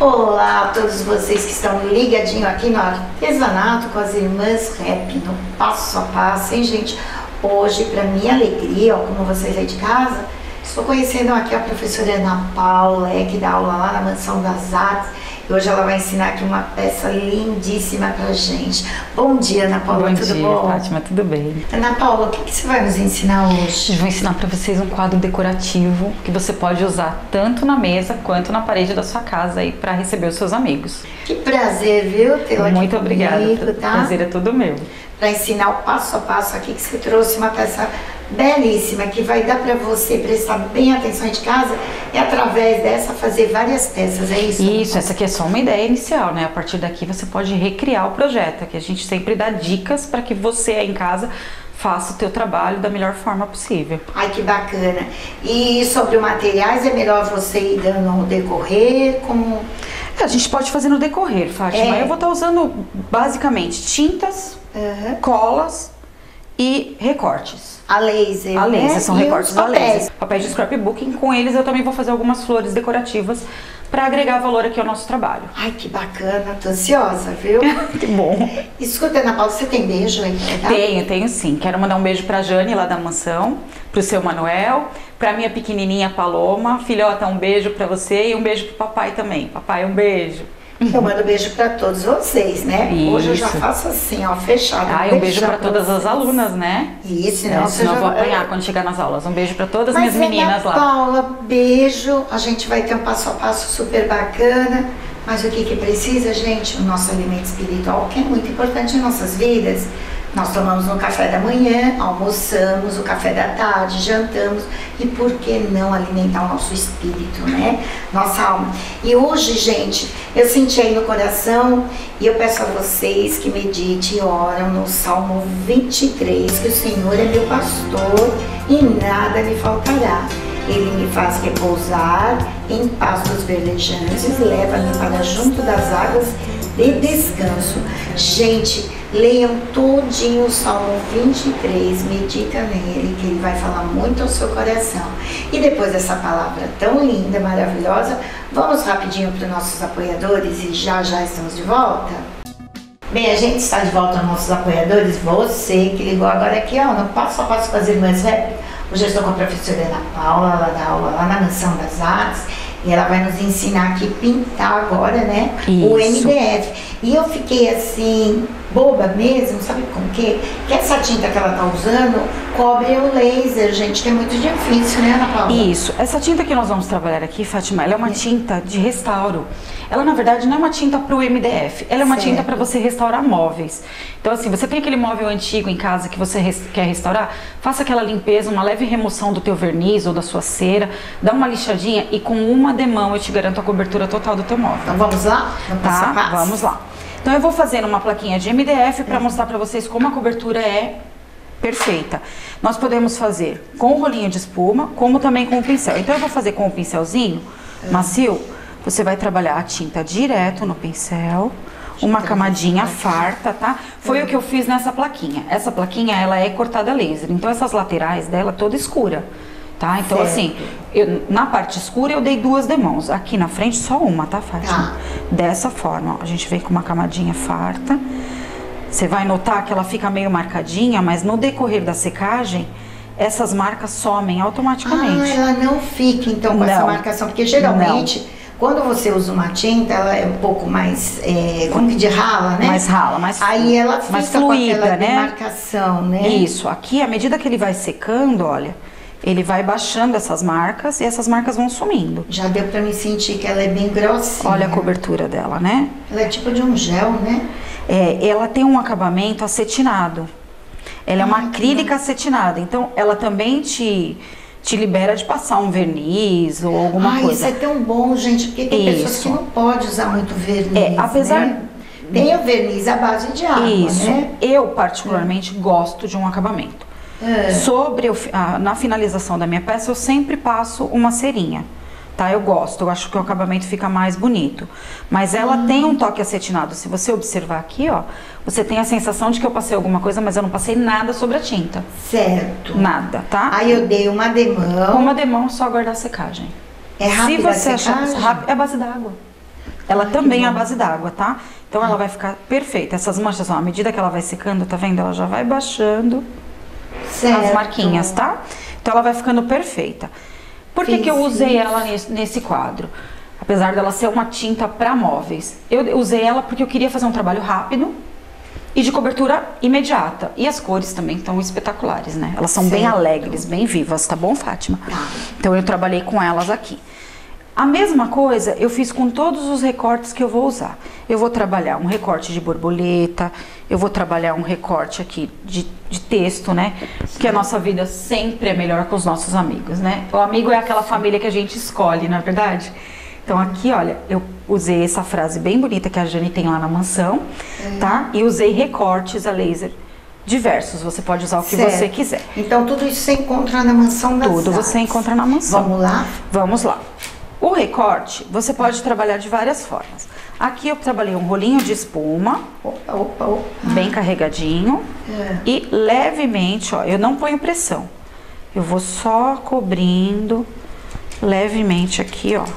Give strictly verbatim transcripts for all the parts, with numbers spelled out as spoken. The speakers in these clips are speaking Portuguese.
Olá a todos vocês que estão ligadinhos aqui no Artesanato com as Irmãs Rap, no Passo a Passo, hein, gente? Hoje, para minha alegria, ó, como vocês aí de casa, estou conhecendo aqui a professora Ana Paula, é, que dá aula lá na Mansão das Artes. E hoje ela vai ensinar aqui uma peça lindíssima pra gente. Bom dia, Ana Paula, bom tudo dia, bom? Fátima, tudo bem. Ana Paula, o que, que você vai nos ensinar hoje? Eu vou ensinar para vocês um quadro decorativo que você pode usar tanto na mesa quanto na parede da sua casa aí para receber os seus amigos. Que prazer, viu, tê-la aqui Muito obrigada, comigo, o tá? prazer é todo meu. Para ensinar o passo a passo aqui, que você trouxe uma peça belíssima, que vai dar para você prestar bem atenção de casa e através dessa fazer várias peças, é isso? Isso, essa aqui é só uma ideia inicial, né? A partir daqui você pode recriar o projeto, que a gente sempre dá dicas para que você aí em casa faça o teu trabalho da melhor forma possível. Ai, que bacana. E sobre os materiais, é melhor você ir dando no decorrer, como... É, a gente pode fazer no decorrer, Fátima. É. Eu vou estar usando basicamente tintas, Uhum. colas e recortes. A laser, A laser, né? são E recortes os a papéis. laser. Papéis de scrapbooking, com eles eu também vou fazer algumas flores decorativas para agregar valor aqui ao nosso trabalho. Ai, que bacana, tô ansiosa, viu? Que bom. Escuta, Ana Paula, você tem beijo aí? Tá? Tenho, tenho sim. Quero mandar um beijo pra Jane lá da mansão, pro seu Manuel, pra minha pequenininha Paloma. Filhota, um beijo pra você e um beijo pro papai também. Papai, um beijo. Eu mando beijo pra todos vocês, né? Isso. Hoje eu já faço assim, ó, fechado. Ah, e um beijo beijão pra todas as vocês. alunas, né? Isso, É, não, senão já eu vou vai- apanhar quando chegar nas aulas. Um beijo pra todas as Mas, minhas meninas Ana lá. Paula, beijo. A gente vai ter um passo a passo super bacana. Mas o que que precisa, gente? O nosso alimento espiritual, que é muito importante em nossas vidas. Nós tomamos no café da manhã, almoçamos, o café da tarde, jantamos. E por que não alimentar o nosso espírito, né? Nossa alma. E hoje, gente, eu senti aí no coração e eu peço a vocês que meditem e oram no Salmo vinte e três, que o Senhor é meu pastor e nada me faltará. Ele me faz repousar em pastos verdejantes, leva-me para junto das águas de descanso. Gente, leiam todinho o Salmo vinte e três, medita nele, que ele vai falar muito ao seu coração. E depois dessa palavra tão linda, maravilhosa, vamos rapidinho para os nossos apoiadores e já já estamos de volta? Bem, a gente está de volta aos nossos apoiadores, você que ligou agora aqui, ó, no Passo a Passo com as Irmãs Rap. Hoje eu estou com a professora Ana Paula, ela dá aula lá na Mansão das Artes e ela vai nos ensinar aqui pintar agora, né, o M Isso. D F. E eu fiquei assim, boba mesmo, sabe com o quê? Que essa tinta que ela tá usando cobre o laser, gente, que é muito difícil, né, Ana Paula? Isso. Essa tinta que nós vamos trabalhar aqui, Fátima, ela é uma tinta de restauro. Ela, na verdade, não é uma tinta para o M D F. Ela é uma Certo. tinta para você restaurar móveis. Então, assim, você tem aquele móvel antigo em casa que você res- quer restaurar, faça aquela limpeza, uma leve remoção do teu verniz ou da sua cera, dá uma lixadinha e com uma demão eu te garanto a cobertura total do teu móvel. Então vamos lá? Vamos passo a Tá? passo? Vamos lá. Então eu vou fazendo uma plaquinha de M D F para mostrar para vocês como a cobertura é perfeita. Nós podemos fazer com o rolinho de espuma, como também com o pincel. Então eu vou fazer com o pincelzinho macio. Você vai trabalhar a tinta direto no pincel, uma camadinha farta, tá? Foi o que eu fiz nessa plaquinha. Essa plaquinha, ela é cortada a laser, então essas laterais dela toda escura, tá? Então Certo. assim, eu, na parte escura eu dei duas demãos, aqui na frente só uma, tá, Fátima? Tá. Dessa forma, ó, a gente vem com uma camadinha farta. Você vai notar que ela fica meio marcadinha, mas no decorrer da secagem, essas marcas somem automaticamente. Ah, ela não fica então com essa Não. marcação, porque geralmente quando você usa uma tinta, ela é um pouco mais, é, como que de rala, né? Mais rala, mais Aí ela fica mais com fluida, aquela né? demarcação, né? Isso, aqui à medida que ele vai secando, olha, ele vai baixando essas marcas e essas marcas vão sumindo. Já deu pra me sentir que ela é bem grossinha. Olha a cobertura dela, né? Ela é tipo de um gel, né? É, ela tem um acabamento acetinado. Ela é uma Ai, que acrílica acetinada, então ela também te, te libera de passar um verniz ou alguma Ai, coisa. isso é tão bom, gente, porque tem pessoas Isso. que não podem usar muito verniz, É, apesar- né? Tem o verniz à base de água, Isso, né? eu particularmente gosto de um acabamento. É. Sobre o fi- ah, na finalização da minha peça eu sempre passo uma cerinha, tá? Eu gosto, eu acho que o acabamento fica mais bonito. Mas ela Hum. tem um toque acetinado. Se você observar aqui, ó, você tem a sensação de que eu passei alguma coisa, mas eu não passei nada sobre a tinta. Certo. Nada, tá? Aí eu dei uma demão. Com uma demão, só aguardar a secagem. É rápida Se você a achar secagem? rápido, é a base d'água. Ela Ai, também que é a bom. base d'água, tá? Então ela vai ficar perfeita. Essas manchas, ó, à medida que ela vai secando, tá vendo? Ela já vai baixando Certo. as marquinhas, tá? Então ela vai ficando perfeita. Por que que eu Fiz usei isso. ela nesse, nesse quadro? Apesar dela ser uma tinta para móveis. Eu usei ela porque eu queria fazer um trabalho rápido e de cobertura imediata. E as cores também estão espetaculares, né? Elas são bem Certo. alegres, bem vivas, tá bom, Fátima? Tá. Então eu trabalhei com elas aqui. A mesma coisa eu fiz com todos os recortes que eu vou usar. Eu vou trabalhar um recorte de borboleta, eu vou trabalhar um recorte aqui de, de texto, né? Porque a nossa vida sempre é melhor com os nossos amigos, né? O amigo é aquela família que a gente escolhe, não é verdade? Então aqui, olha, eu usei essa frase bem bonita que a Jane tem lá na mansão, tá? E usei recortes a laser diversos, você pode usar o que Certo. você quiser. Então tudo isso você encontra na mansão das Tudo você artes. encontra na mansão. Vamos lá? Vamos lá. O recorte, você pode trabalhar de várias formas. Aqui eu trabalhei um rolinho de espuma, Opa, opa, opa. bem carregadinho. É. E levemente, ó, eu não ponho pressão. Eu vou só cobrindo levemente aqui, ó,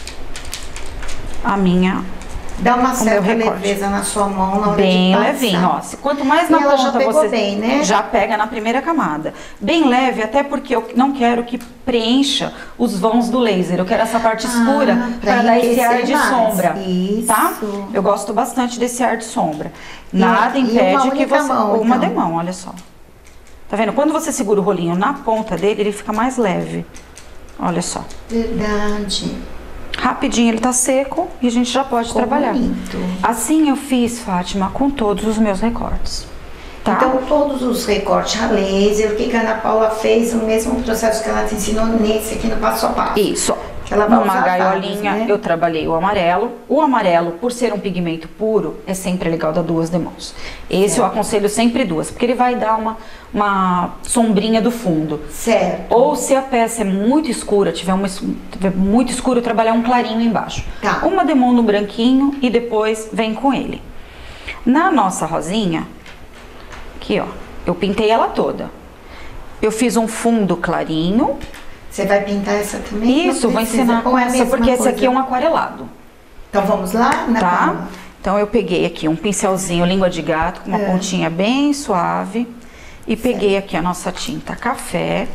a minha... Dá uma meu certa recorte. leveza na sua mão na hora Bem de passar. levinho, ó. Se quanto mais E na ela já ponta pegou você bem, né? já pega na primeira camada. Bem leve, até porque eu não quero que preencha os vãos do laser. Eu quero essa parte Ah, escura pra para dar esse enriquecer ar de mais. sombra, Isso. tá? Eu gosto bastante desse ar de sombra. E- Nada e uma impede que única você mão, uma então. de mão, olha só. Tá vendo? Quando você segura o rolinho na ponta dele, ele fica mais leve. Olha só. Verdade. Rapidinho ele tá seco e a gente já pode Ficou trabalhar. bonito. Assim eu fiz, Fátima, com todos os meus recortes. Tá? Então, todos os recortes a laser, o que que a Ana Paula fez, o mesmo processo que ela te ensinou nesse aqui no passo a passo. Isso, ó. Que ela vai Numa usar gaiolinha vários, né? eu trabalhei o amarelo. O amarelo, por ser um pigmento puro, é sempre legal dar duas demãos. Esse eu aconselho sempre duas, porque ele vai dar uma, uma sombrinha do fundo. Certo. Ou se a peça é muito escura, tiver, uma, es- tiver muito escuro, trabalhar um clarinho embaixo. Tá. Uma demão no branquinho e depois vem com ele. Na nossa rosinha, aqui ó, eu pintei ela toda. Eu fiz um fundo clarinho. Você vai pintar essa também? Isso, Não vou precisa, ensinar ou com é a essa, mesma porque esse aqui é um coisa? aquarelado. Então vamos lá, Ana Tá? Paula? Então eu peguei aqui um pincelzinho língua de gato com uma É. pontinha bem suave e peguei aqui a nossa tinta café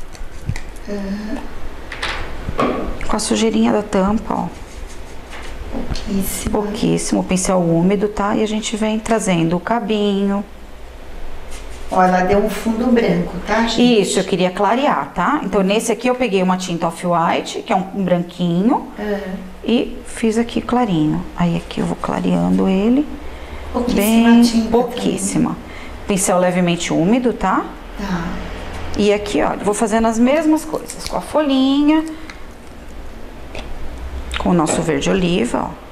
com a sujeirinha da tampa, ó, Pouquíssimo. pouquíssimo, pincel úmido, tá? E a gente vem trazendo o cabinho. Ó, ela deu um fundo branco, tá, gente? Isso, eu queria clarear, tá? Então nesse aqui eu peguei uma tinta off-white, que é um, um branquinho, É. e fiz aqui clarinho. Aí aqui eu vou clareando ele. Pouquíssima Bem tinta. pouquíssima. Pincel levemente úmido, tá? também. Tá. E aqui, ó, vou fazendo as mesmas coisas com a folhinha, com o nosso verde oliva, ó.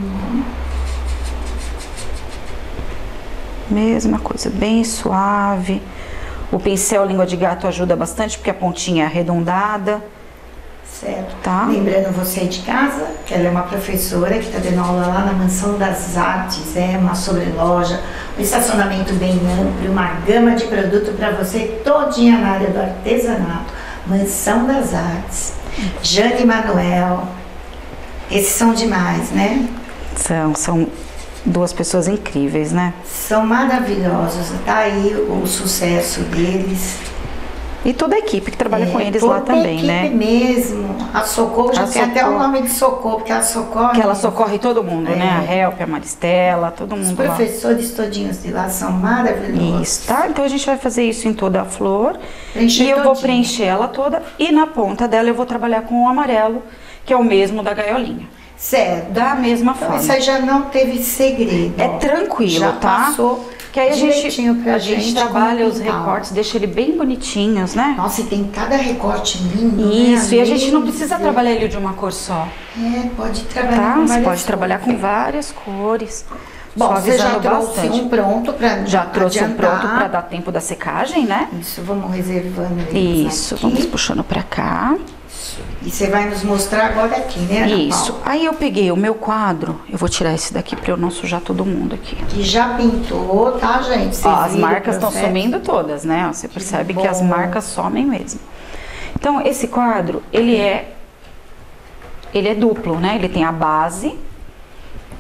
Mesma coisa, bem suave. O pincel língua de gato ajuda bastante porque a pontinha é arredondada, Certo. tá? Lembrando você de casa, que ela é uma professora que está dando aula lá na Mansão das Artes, é uma sobreloja, um estacionamento bem amplo, uma gama de produto para você todinha na área do artesanato. Mansão das Artes, Jane e Manuel, esses são demais, né? São, são duas pessoas incríveis, né? São maravilhosos, tá aí o sucesso deles. E toda a equipe que trabalha com É, eles toda lá também, a né? equipe mesmo. A Socorro já A tem até o Socorro. nome de Socorro, porque ela socorre. Que ela socorre todo mundo, É. né? A Help, a Maristela, todo Os mundo lá. professores todinhos de lá são maravilhosos. Isso, tá? Então a gente vai fazer isso em toda a flor. Preencher e eu vou todinha. preencher ela toda. E na ponta dela eu vou trabalhar com o amarelo, que é o mesmo da gaiolinha. Certo. Da mesma Então, forma. isso aí já não teve segredo. É ó. tranquilo, já tá? Passou Que aí a gente, direitinho pra a gente gente trabalha como os pintar. recortes, deixa ele bem bonitinhos, né? Nossa, e tem cada recorte lindo. Isso, né? e a gente não Meu precisa Deus. trabalhar ele de uma cor só, É, pode trabalhar tá? com Você várias pode trabalhar cores. com várias cores. Bom, você já suavizando trouxe bastante. um pronto para Já trouxe um pronto para dar tempo da secagem, né? Isso, vamos reservando eles Isso, aqui. vamos puxando pra cá. E você vai nos mostrar agora aqui, né, Ana Isso. Paula? Aí eu peguei o meu quadro, eu vou tirar esse daqui para eu não sujar todo mundo aqui. Que já pintou, tá, gente? Vocês Ó, as viram o marcas estão processo? sumindo todas, né? Ó, você percebe que as bom. marcas somem mesmo. Então, esse quadro, ele é ele é duplo, né? Ele tem a base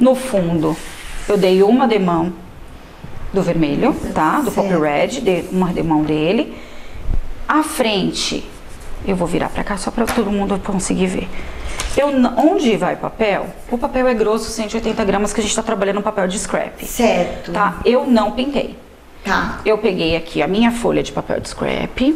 No fundo, eu dei uma demão do vermelho, tá? Do Pop Red, dei uma demão dele. A frente, eu vou virar pra cá só pra todo mundo conseguir ver. Eu, onde vai papel, o papel é grosso, cento e oitenta gramas, que a gente tá trabalhando no papel de scrap. Certo. Tá? Eu não pintei. Tá. Eu peguei aqui a minha folha de papel de scrap.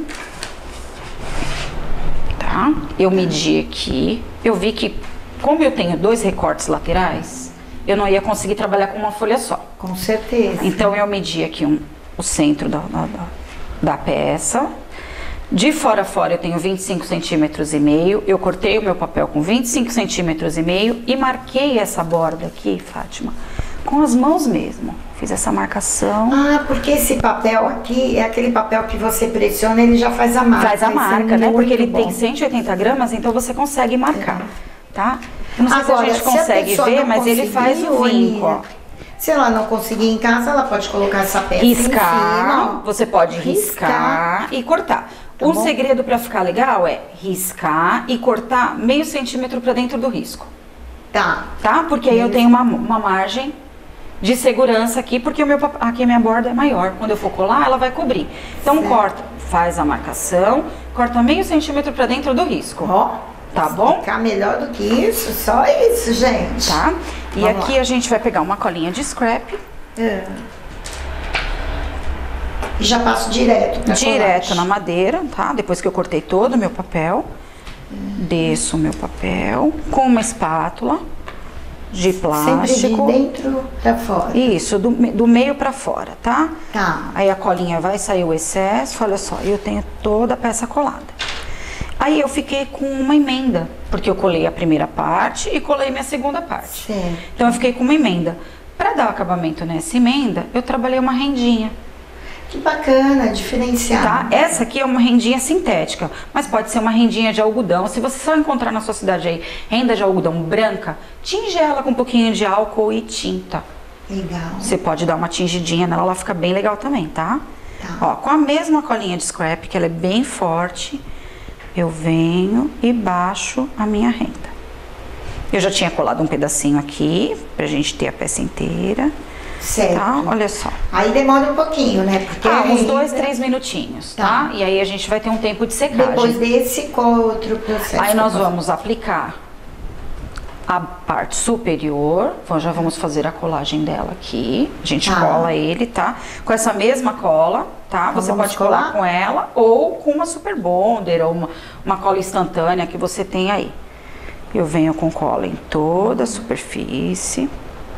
Tá? Eu medi aqui. Eu vi que, como eu tenho dois recortes laterais, eu não ia conseguir trabalhar com uma folha só. Com certeza. Então eu medi aqui um, o centro da, da, da peça. De fora a fora eu tenho vinte e cinco centímetros e meio. Eu cortei o meu papel com vinte e cinco centímetros e meio e marquei essa borda aqui, Fátima, com as mãos mesmo. Fiz essa marcação. Ah, porque esse papel aqui é aquele papel que você pressiona, ele já faz a marca. Faz a marca, né? Porque ele bom. tem cento e oitenta gramas, então você consegue marcar, tá? Eu não sei Agora, se a gente consegue se a ver, não mas ele faz o vinco, ó. Se ela não conseguir em casa, ela pode colocar essa peça Riscar, em cima. você pode riscar, riscar e cortar. Tá o bom? Segredo para ficar legal é riscar e cortar meio centímetro para dentro do risco. Tá. Tá? Porque aí eu tenho uma, uma margem de segurança aqui, porque o meu, aqui a minha borda é maior. Quando eu for colar, ela vai cobrir. Então certo. Corta, faz a marcação, corta meio centímetro para dentro do risco. Ó, tá bom? Ficar melhor do que isso, só isso, gente. Tá? E Vamos aqui lá. A gente vai pegar uma colinha de scrap. É. E já passo direto pra Direto colagem. na madeira, tá? Depois que eu cortei todo o meu papel, hum. desço o meu papel com uma espátula de plástico. Sempre de dentro pra fora. Isso, do, do meio pra fora, tá? Tá. Aí a colinha vai sair o excesso, olha só, eu tenho toda a peça colada. Aí eu fiquei com uma emenda, porque eu colei a primeira parte e colei minha segunda parte. Certo. Então eu fiquei com uma emenda. Pra dar acabamento nessa emenda, eu trabalhei uma rendinha. Que bacana, diferenciada. Tá? Essa aqui é uma rendinha sintética, mas pode ser uma rendinha de algodão. Se você só encontrar na sua cidade aí renda de algodão branca, tinge ela com um pouquinho de álcool e tinta. Legal. Você pode dar uma tingidinha nela, ela fica bem legal também, tá? Tá. Ó, com a mesma colinha de scrap, que ela é bem forte, eu venho e baixo a minha renda. Eu já tinha colado um pedacinho aqui, pra gente ter a peça inteira. Certo. Tá? Olha só. Aí demora um pouquinho, né? Porque ah, uns renda... dois, três minutinhos, tá? tá? E aí a gente vai ter um tempo de secagem. Depois desse, qual outro processo? Aí nós vamos aplicar a parte superior. Então já vamos fazer a colagem dela aqui. A gente tá. cola ele, tá? Com essa mesma cola, tá? Então você pode colar? colar com ela ou com uma Super Bonder ou uma, uma cola instantânea que você tem aí. Eu venho com cola em toda a superfície.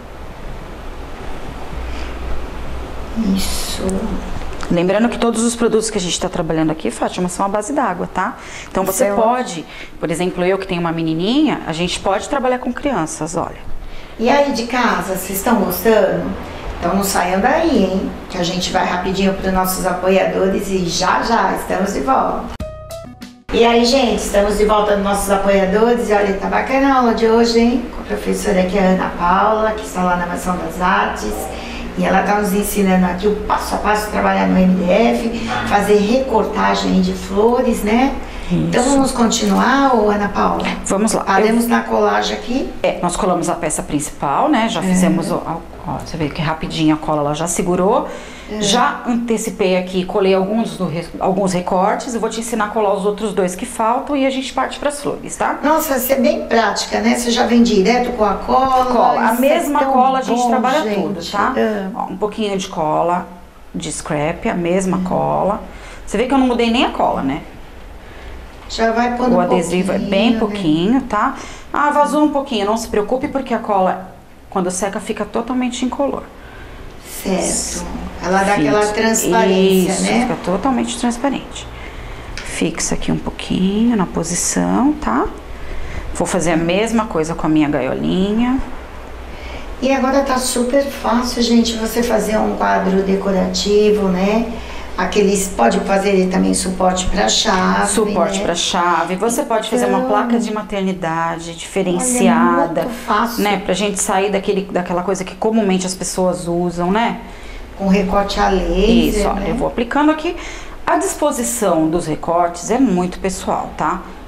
Isso. Lembrando que todos os produtos que a gente está trabalhando aqui, Fátima, são à base d'água, tá? Então você Isso pode, por exemplo, eu que tenho uma menininha, a gente pode trabalhar com crianças, olha. E aí de casa, vocês estão gostando? Então não saiam daí, hein? Que a gente vai rapidinho para os nossos apoiadores e já já estamos de volta. E aí, gente, estamos de volta nos nossos apoiadores. E olha, tá bacana a aula de hoje, hein? Com a professora aqui, a Ana Paula, que está lá na Mansão das Artes. E ela está nos ensinando aqui o passo a passo, trabalhar no M D F, fazer recortagem de flores, né? Isso. Então vamos continuar, ô Ana Paula? Vamos lá. Paremos Eu... na colagem aqui. É, nós colamos a peça principal, né? Já fizemos, é. o, ó, você vê que rapidinho a cola ela já segurou. É. Já antecipei aqui, colei alguns, do, alguns recortes. Eu vou te ensinar a colar os outros dois que faltam e a gente parte para as flores, tá? Nossa, você é bem prática, né? Você já vem direto com a cola. Cola. A mesma é cola a gente bom, trabalha gente. tudo, tá? É. Ó, um pouquinho de cola de scrap, a mesma hum. cola. Você vê que eu não mudei nem a cola, né? Já vai pondo o adesivo é bem né? pouquinho, tá? Ah, vazou um pouquinho, não se preocupe porque a cola, quando seca, fica totalmente incolor. Certo. Ela dá aquela transparência, Isso, né? fica totalmente transparente. Fixa aqui um pouquinho na posição, tá? Vou fazer a mesma coisa com a minha gaiolinha. E agora tá super fácil, gente, você fazer um quadro decorativo, né? Aqueles, pode fazer também suporte para chave, Suporte né? para chave. Você então, pode fazer uma placa de maternidade diferenciada, olha, muito fácil. né? Pra gente sair daquele, daquela coisa que comumente as pessoas usam, né? Com recorte a laser, Isso, ó, né? eu vou aplicando aqui. A disposição dos recortes é muito pessoal, tá?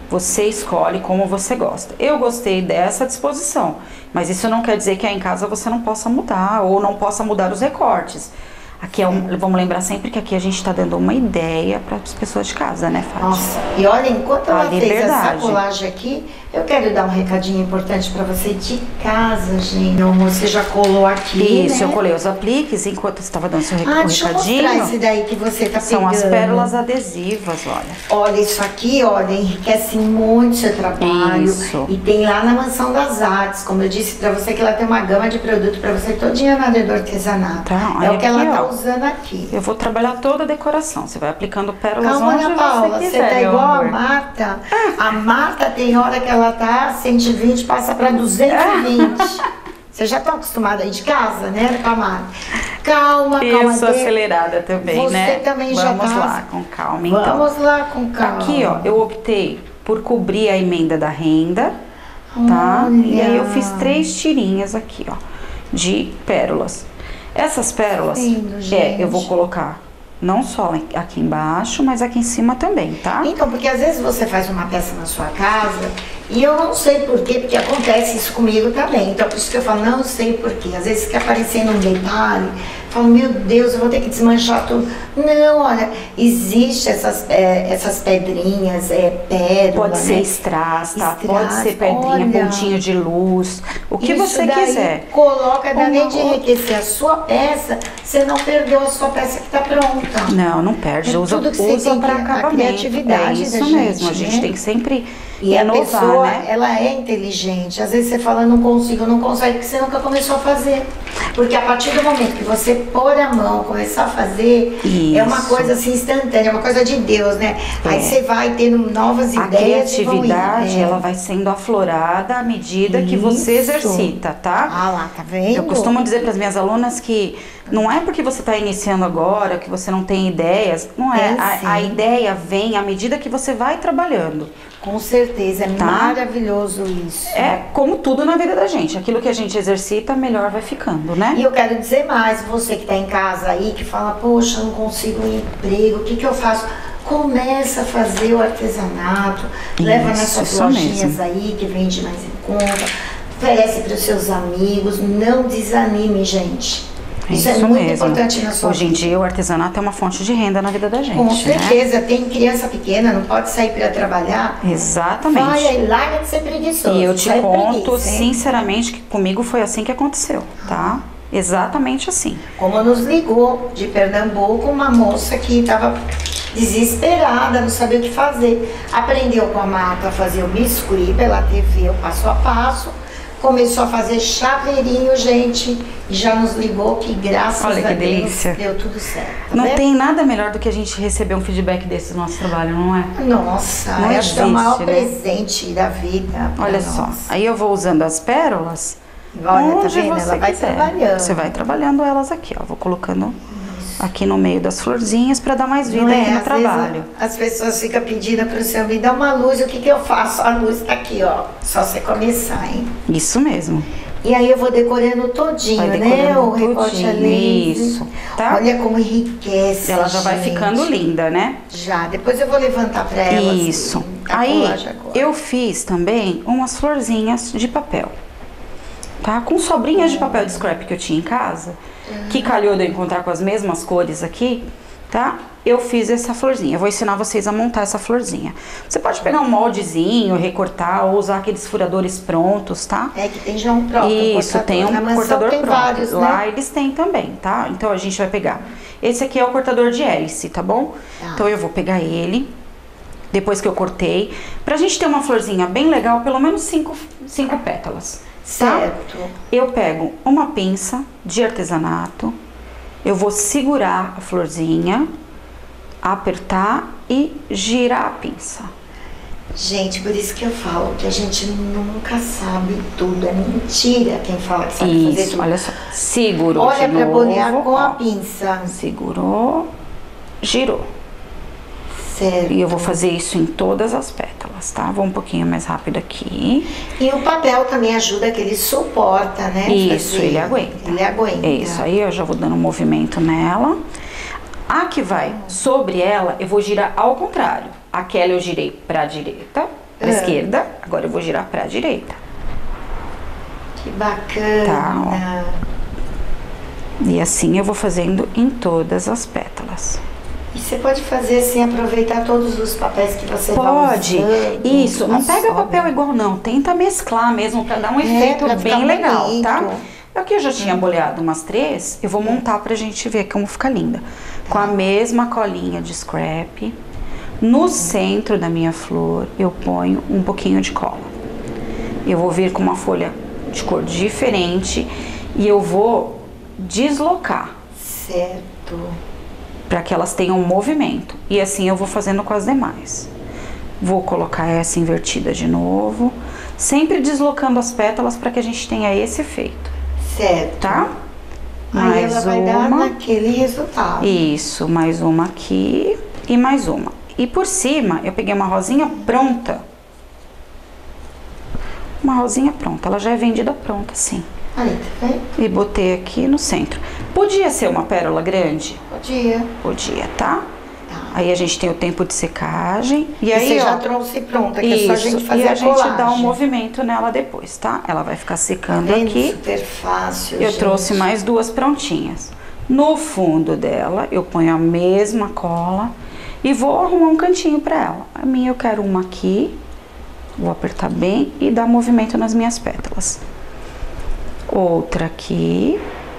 Você escolhe como você gosta. Eu gostei dessa disposição, mas isso não quer dizer que aí em casa você não possa mudar ou não possa mudar os recortes. Aqui é um, vamos lembrar sempre que aqui a gente está dando uma ideia para as pessoas de casa, né, Fátima? Nossa, e olha, enquanto A ela fez liberdade. essa colagem aqui, eu quero dar um recadinho importante para você de casa, gente. Meu amor, você já colou aqui, Isso, né? eu colei os apliques enquanto você estava dando seu rec- Ah, o deixa eu recadinho. mostrar esse daí que você tá São pegando. as pérolas adesivas, olha. Olha, isso aqui, olha, enriquece muito seu trabalho. Isso. E tem lá na Mansão das Artes, como eu disse pra você, que ela tem uma gama de produto pra você todinha na área do artesanato. Tá, é olha o que ela aqui, tá ó. usando aqui. Eu vou trabalhar toda a decoração. Você vai aplicando pérolas Calma, onde Ana Paula, você você, quiser, tá meu igual amor. a Marta. A Marta tem hora que ela tá cento e vinte, passa pra duzentos e vinte. Você já tá acostumada aí de casa, né, com a Marta? Calma, calma. Eu sou de- acelerada também, Você né? também já Vamos tá- lá, com calma, então. Vamos lá com calma. Aqui, ó, eu optei por cobrir a emenda da renda, tá? E aí eu fiz três tirinhas aqui, ó, de pérolas. Essas pérolas, Lindo, é, gente. eu vou colocar não só aqui embaixo, mas aqui em cima também, tá? Então, porque às vezes você faz uma peça na sua casa e eu não sei porquê, porque acontece isso comigo também. Então, por isso que eu falo, não sei porquê. Às vezes fica aparecendo um detalhe, eu falo, meu Deus, eu vou ter que desmanchar tudo. Não, olha, existe essas, é, essas pedrinhas, é pérola, Pode ser né? strass, tá? Strass, Pode ser pedrinha, olha. pontinho de luz, o que Isso você daí quiser. Coloca, dá nem de Uma- enriquecer a sua peça, você não perdeu a sua peça que está pronta. Não, não perde, É usa, tudo que você usa tem para que- a acabamento. criatividade é isso da gente, mesmo, a gente né? tem que sempre E a inovar, pessoa, né? ela é inteligente. Às vezes você fala, não consigo, não consegue, porque você nunca começou a fazer. Porque a partir do momento que você pôr a mão, começar a fazer, é uma Isso. coisa assim instantânea, é uma coisa de Deus, né? Aí É. você vai tendo novas A ideias e vão indo. criatividade, É. ela vai sendo aflorada à medida que você Isso. exercita, tá? Ah lá, tá vendo? Eu costumo dizer para as minhas alunas que não é porque você está iniciando agora, que você não tem ideias, não é. Tem sim. A, a ideia vem à medida que você vai trabalhando. Com certeza, é Tá? maravilhoso isso. É como tudo na vida da gente. Aquilo que a gente exercita, melhor vai ficando, né? E eu quero dizer mais, você que está em casa aí, que fala, poxa, não consigo um emprego, o que, que eu faço? Começa a fazer o artesanato, leva Isso, nessas isso lojinhas mesmo. aí que vende mais em conta, oferece para os seus amigos, não desanime, gente. Isso, é muito mesmo. importante na sua Hoje em vida. dia o artesanato é uma fonte de renda na vida da gente, Com né? certeza, tem criança pequena, não pode sair para trabalhar. Exatamente. Vai aí, larga de ser preguiçoso. E eu te sai conto preguiça, hein? sinceramente que comigo foi assim que aconteceu, tá? Exatamente assim. Como nos ligou de Pernambuco uma moça que estava desesperada, não sabia o que fazer. Aprendeu com a Marta a fazer o biscuit pela T V, o passo a passo. Começou a fazer chaveirinho, gente, e já nos ligou que graças Olha que a Deus delícia. deu tudo certo. tá Não vendo? tem nada melhor do que a gente receber um feedback desse do nosso trabalho, não é? Nossa, Não eu acho que é o maior existe, né? presente da vida. pra Olha nós. só, aí eu vou usando as pérolas. Olha, tá onde vendo? você Ela vai quiser. trabalhando. Você vai trabalhando elas aqui, ó. Vou colocando aqui no meio das florzinhas para dar mais vida Não é? aqui no Às trabalho. vezes as pessoas ficam pedindo para o senhor me dar uma luz, o que, que eu faço? A luz tá aqui, ó. Só você começar, hein? Isso mesmo. E aí eu vou decorando todinho, Vai né? decorando O recorte tudinho, a laser. isso, tá? Olha como enriquece. Ela já vai gente. ficando linda, né? Já, depois eu vou levantar para ela. Isso. Assim, a Aí colagem agora. eu fiz também umas florzinhas de papel, tá? Com sobrinhas de papel de scrap que eu tinha em casa, que calhou de eu encontrar com as mesmas cores aqui, tá? Eu fiz essa florzinha. Eu vou ensinar vocês a montar essa florzinha. Você pode pegar um moldezinho, recortar ou usar aqueles furadores prontos, tá? É que tem já um próprio Isso, cortador. tem um Na mansão cortador tem pronto. vários, Lá né? eles têm também, tá? Então a gente vai pegar. Esse aqui é o cortador de hélice, tá bom? Tá. Então eu vou pegar ele, depois que eu cortei, pra gente ter uma florzinha bem legal, pelo menos cinco, cinco pétalas. Tá? Certo. Eu pego uma pinça de artesanato, eu vou segurar a florzinha, apertar e girar a pinça. Gente, por isso que eu falo que a gente nunca sabe tudo. É mentira quem fala que sabe fazer Isso, tudo. olha só. Segurou Olha de para novo, bolear com a ó. pinça. Segurou, girou. Certo. E eu vou fazer isso em todas as pétalas, tá? Vou um pouquinho mais rápido aqui. E o papel também ajuda, que ele suporta, né? Isso, Fazer. ele aguenta. Ele aguenta. É isso aí, eu já vou dando um movimento nela. A que vai sobre ela, eu vou girar ao contrário. Aquela eu girei pra direita, pra É. esquerda, agora eu vou girar pra direita. Que bacana. Tá, E assim eu vou fazendo em todas as pétalas. E você pode fazer assim, aproveitar todos os papéis que você vai Pode, usando. isso, não pega sobra. papel igual não, tenta mesclar mesmo pra dar um efeito pra ficar bem legal, bonito. tá? Aqui eu já tinha boleado umas três, eu vou montar pra gente ver como fica linda. Com a mesma colinha de scrap, no centro da minha flor eu ponho um pouquinho de cola. Eu vou vir com uma folha de cor diferente e eu vou deslocar. Certo. Para que elas tenham movimento. E assim eu vou fazendo com as demais. Vou colocar essa invertida de novo, sempre deslocando as pétalas para que a gente tenha esse efeito. Certo. Tá? Aí Mais ela vai dar uma. naquele resultado. Isso, mais uma aqui e mais uma. E por cima eu peguei uma rosinha pronta. Uma rosinha pronta, ela já é vendida pronta, assim. Aí, tá vendo? E botei aqui no centro. Podia ser uma pérola grande? Podia. Podia, tá? Tá. Aí a gente tem o tempo de secagem. E, E aí, você ó, já trouxe pronta, que é só a gente isso, fazer e a, a gente colagem. dá um movimento nela depois, tá? Ela vai ficar secando Tá vendo? aqui. Super fácil, Eu gente. trouxe mais duas prontinhas. No fundo dela, eu ponho a mesma cola e vou arrumar um cantinho pra ela. A minha eu quero uma aqui. Vou apertar bem e dar movimento nas minhas pétalas. Outra aqui.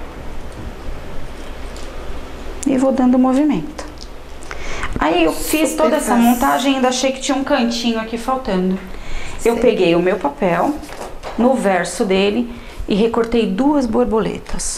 E vou dando movimento. Aí eu fiz Super toda essa fácil. montagem e ainda achei que tinha um cantinho aqui faltando. Eu Sei. peguei o meu papel, no verso dele, e recortei duas borboletas.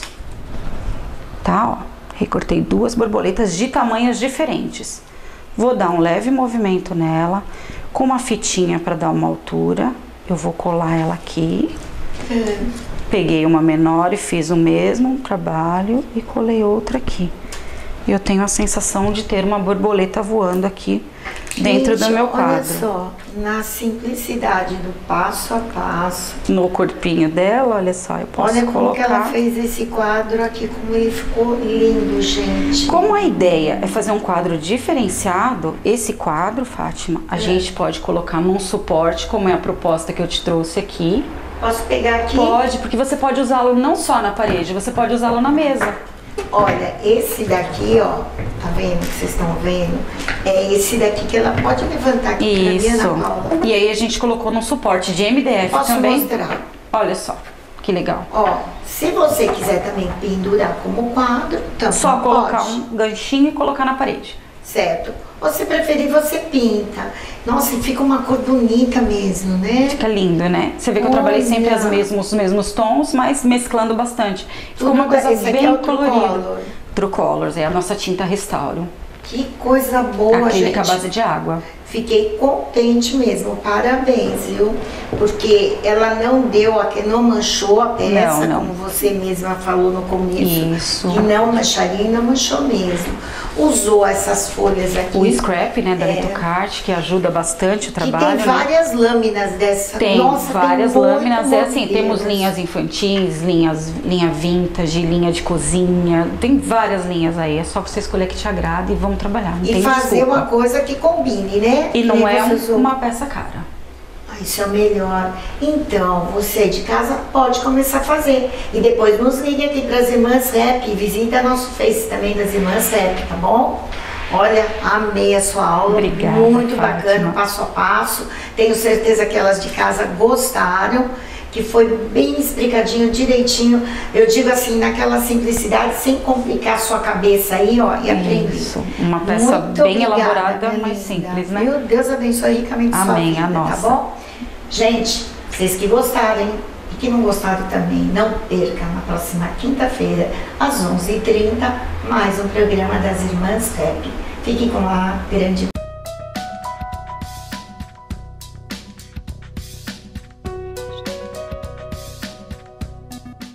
Tá, ó. Recortei duas borboletas de tamanhos diferentes. Vou dar um leve movimento nela, com uma fitinha para dar uma altura. Eu vou colar ela aqui. Hum. Peguei uma menor e fiz o mesmo trabalho e colei outra aqui. E eu tenho a sensação de ter uma borboleta voando aqui dentro Gente, do meu olha quadro. só, na simplicidade do passo a passo. No corpinho dela, olha só, eu posso Olha como colocar. que ela fez esse quadro aqui, como ele ficou lindo, gente. Como a ideia é fazer um quadro diferenciado, esse quadro, Fátima, a É. gente pode colocar num suporte, como é a proposta que eu te trouxe aqui. Posso pegar aqui? Pode, porque você pode usá-lo não só na parede, você pode usá-lo na mesa. Olha, esse daqui, ó, tá vendo que vocês estão vendo? É esse daqui que ela pode levantar aqui Isso. pra mim, Ana Paula. E aí a gente colocou num suporte de M D F Posso também. mostrar? Olha só, que legal. Ó, se você quiser também pendurar como quadro, também Só colocar pode. um ganchinho e colocar na parede. Certo. Ou se preferir, você pinta. Nossa, e fica uma cor bonita mesmo, né? Fica lindo, né? Você vê que eu trabalhei sempre Olha. as mesmos, os mesmos tons, mas mesclando bastante. Ficou Tudo uma coisa esse aqui bem é o colorida. True True Colors, é a nossa tinta Restauro. Que coisa boa, Acrílica à gente. base de água. Fiquei contente mesmo, parabéns, viu? Porque ela não deu, a- não manchou a peça, Não, não. como você mesma falou no começo. Isso. Que não mancharia e não manchou mesmo. Usou essas folhas aqui. O scrap, né, da É. Litocart, que ajuda bastante o Que trabalho. tem né? várias lâminas dessa. Tem Nossa, várias tem muito lâminas, é assim, modelos. temos linhas infantis, linhas, linha vintage, linha de cozinha, tem várias linhas aí, é só você escolher que te agrada e vamos trabalhar, não E tem fazer desculpa. uma coisa que combine, né? E Que não nem é você um- usou. uma peça cara. Ah, isso é o melhor. Então, você de casa pode começar a fazer. E depois nos ligue aqui para as Irmãs Rap. Visita nosso Face também das Irmãs Rap, tá bom? Olha, amei a sua aula. Obrigada, Muito Fátima. bacana, passo a passo. Tenho certeza que elas de casa gostaram. Que foi bem explicadinho, direitinho. Eu digo assim, naquela simplicidade, sem complicar a sua cabeça aí, ó, e aprender. Isso, uma peça Muito bem obrigada, elaborada, minha mas linda. simples, né? Meu Deus abençoe ricamente sua Amém, vida, a nossa. tá bom? Gente, vocês que gostaram e que não gostaram também, não percam na próxima quinta-feira, às onze e trinta, mais um programa das Irmãs Rap. Fiquem com a grande...